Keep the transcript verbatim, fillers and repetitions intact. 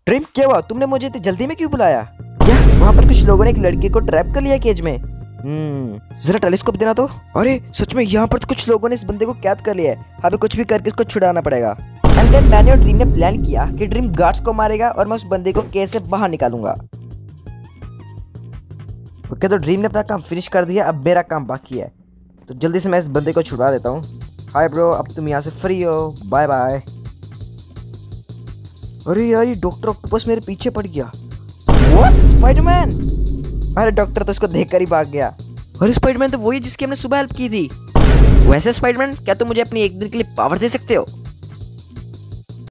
Dream क्या हुआ? तुमने मुझे इतनी जल्दी में क्यों बुलाया? क्या वहाँ पर कुछ लोगों ने एक लड़के को ट्रैप कर लिया केज में? हम्म जरा टेलीस्कोप देना तो। अरे सच में यहाँ पर तो कुछ लोगों ने इस बंदे को कैद कर लिया है। हमें कुछ भी करके इसको छुड़ाना पड़ेगा। एंड देन मैंने और ड्रीम ने प्लान किया कि ड्रीम गार्ड्स को मारेगा और मैं उस बंदे को केज से बाहर निकालूंगा। ओके तो ड्रीम ने अपना काम फिनिश कर दिया, अब मेरा काम बाकी है। तो जल्दी से मैं इस बंदे को छुड़ा देता हूँ। हाय ब्रो, अब तुम यहाँ से फ्री हो, बाय बाय। अरे यार ये डॉक्टर ऑक्टोपस मेरे पीछे पड़ गया। व्हाट? स्पाइडरमैन? अरे डॉक्टर तो इसको देखकर ही भाग गया। अरे स्पाइडरमैन तो वही जिसकी हमने सुबह हेल्प की थी। वैसे स्पाइडरमैन, क्या तुम मुझे अपनी एक दिन के लिए पावर दे सकते हो?